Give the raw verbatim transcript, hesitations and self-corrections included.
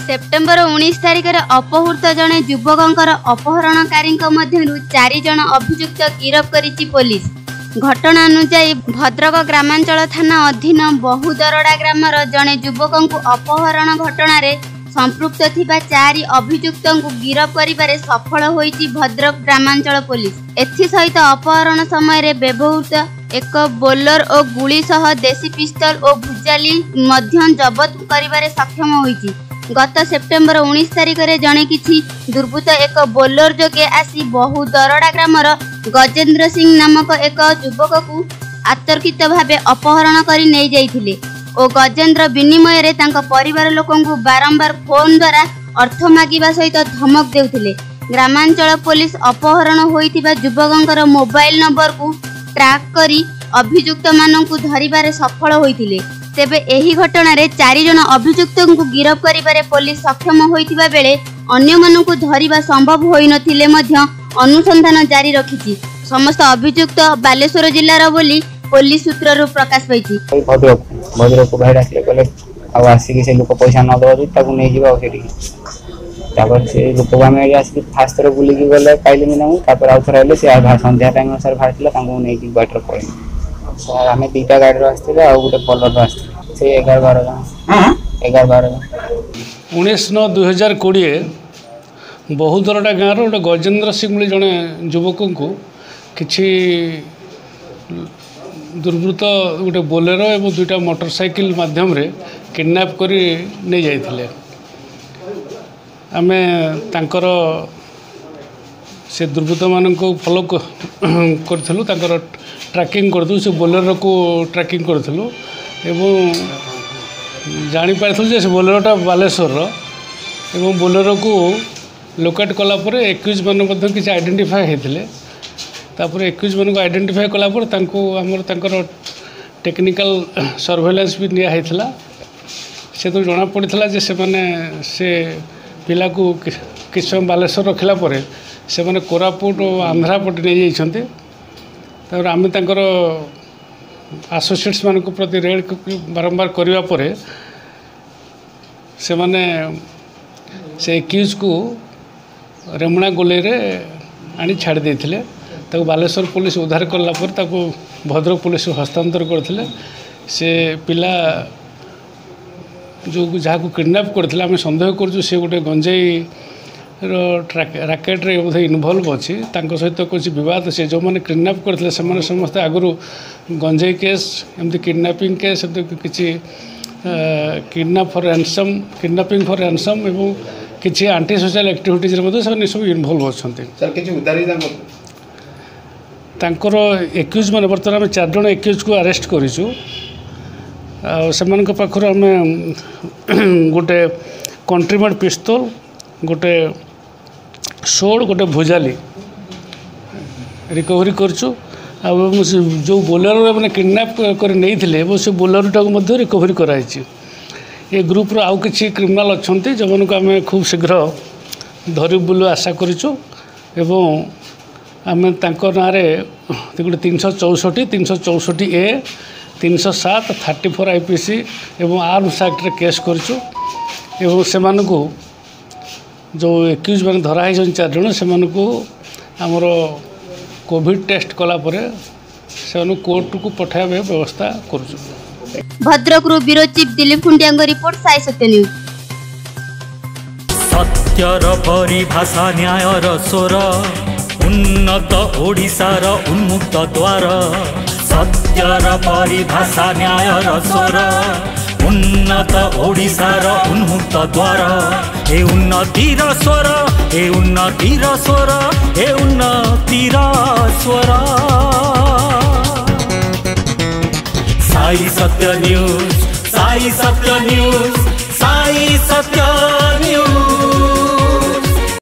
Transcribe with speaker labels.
Speaker 1: September उन्नीस तारिख में अपहृत जड़े युवकर अपहरणकारी चार जन अभियुक्त गिरफ करिछि पुलिस। घटना अनुसार भद्रक ग्रामांचल थाना अधीन बहुदरड़ा ग्रामर जड़े युवक अपहरण घटना संपृक्त थिबा चारि अभियुक्त गिरफ करिबारे सफल होइछि भद्रक ग्रामांचल पुलिस। एथि सहित अपहरण समय व्यवहृत एक बोलर और गुली सह देसी पिस्तल और भुजाली मध्य जबत करिबारे सक्षम होइछि। गत सेप्टेम्बर उन्नीस तारिख में जड़े किछि दुर्बृत्त एक बोलर जोगे आसी बहु दरड़ा ग्रामर गजेन्द्र सिंह नामक एक युवक को आतर्कित भावे अपहरण कर नहीं जाइथिले और गजेन्द्र विनिमय रे तांका परिवार लोकन को बारंबार फोन द्वारा अर्थ मागिबा सहित धमक देउथिले। ग्रामांचल पुलिस अपहरण होइतिबा युवकंकर मोबाइल नंबर को ट्रैक करी अभियुक्त माननकु धरिबारे सफल होइतिले। तेबे एही घटना रे चारि जन अभियुक्त को गिरफ करिबारे पुलिस सक्षम होइतिबा बेले अन्य माननकु धरिबा संभव होई नथिले मध्य अनुसंधान जारी रखिछि। समस्त अभियुक्त बालेश्वर जिल्लार बोली पुलिस सूत्ररु प्रकाश पाइछि।
Speaker 2: भद्रक भद्रक भाई डाकले कहले आ आसी से लोक पैसा न दबो ताकू नै जिबा सेठी तापर से लोक आमे आसी फास्ट थर बुली की गले पाइले ना तापर आउ थर आले से आ संध्या टाइम अनुसार भाटिला ताकू नै की बैटर पड़े सर आमे दीटा गाड़ी आस्थिले आ गोटे बोलर आस्थिले से ग्यारह बारह जन ग्यारह बारह जन
Speaker 3: उन्नीस नौ दो हज़ार बीस बहुदरड़ा गाँव गोटे गजेन्द्र सिंह बोली जड़े युवक को किछि दुर्बृत्त गोटे बोलेरो और दुईटा मोटरसाइकिल माध्यम रे किडनैप करी नहीं जाइथिले। आमे तांकर से दुर्बृत्त मान को फॉलो करथिलु तांकर ट्रैकिंग करथु से बोलेरो को ट्रैकिंग करथिलु एवं जानी पारथिलु जे से बोलेरोटा बालेश्वर एवं बोलेरो को लोकेट कला परे एक्यूज मान मध्ये किछि आइडेंटिफाई हेथिले तापर एक्यूज मान को आइडेंटिफाई कला पर तांको हमर तांकर टेक्निकल सर्वेलेंस भी निया हेथिला से तो जना पड़िथला जे से माने से पिला को किछ समय बालेश्वर रखला परे से माने कोरापुट और आंध्रा पटे नहीं जाइछन्ते तापर आमे तांकर एसोसिएट्स मान को प्रति रेड बारंबार करबा परे से माने से एक्यूज को रेमुणा गोले रे आनी छाड़ देथिले ताको बालेश्वर पुलिस उद्धार करला पर ताको भद्रक पुलिस हस्तांतर करथिले। से पिला जो जहाँ को किडनैप करथिले आमे संदेह करछु से गोटे गंजेई रो रैकेट रे बोधे इन्वॉल्व अछि तांको सहित कुछ विवाद से जो माने किडनैप करथिले से माने समस्त आगुरु गंजेई केस एमती किडनैपिंग केस किछि kidnap for ransom kidnapping for ransom एवं किछि एंटी सोशल एक्टिविटीज रे बोधे से सब इन्वॉल्व अछन्ते। सर किछि उदारी तांकर एक्यूज माने बर्तमान आम चार जन एक्यूज को अरेस्ट करिछु आ पाखर आम गोटे कंट्रीमेड पिस्तल गोटे सोड गोटे भुजाली रिकवरी करछु आ जो बोलेरो मैंने किडनैप कर नहीं वो से बोलेरोटा को रिकवरी कराई। ये ग्रुप रो आउ किछि क्रिमिनाल अच्छे जो को आम खूब शीघ्र धरी बोलू आशा करूँ एवं आम तांको नारे गोटे तीन सौ चौसठी तीन सौ चौसठी ए तीन सौ सात thirty four I P C एवं आर्म्स एक्ट रे केस करूँ एवं से मानकु जो एक्यूज मैंने धराई चार जन से मानकु आमर कोविड टेस्ट कला परे से कोर्ट को पठाइबा व्यवस्था करूँ।
Speaker 1: भद्रक रो bureau chief Dilip Khundia report Sai Satya news.
Speaker 4: सत्यर परिभाषा न्यायर स्वर उन्नत ओडिशार उन्मुक्त द्वार सत्यर परिभाषा न्यायर स्वर उन्नत ओडिशार उन्मुक्त द्वार ए उन्नतिर स्वर ए उन्नतिर स्वर ए उन्नतिर स्वर Sai Satya news Sai Satya news Sai Satya news.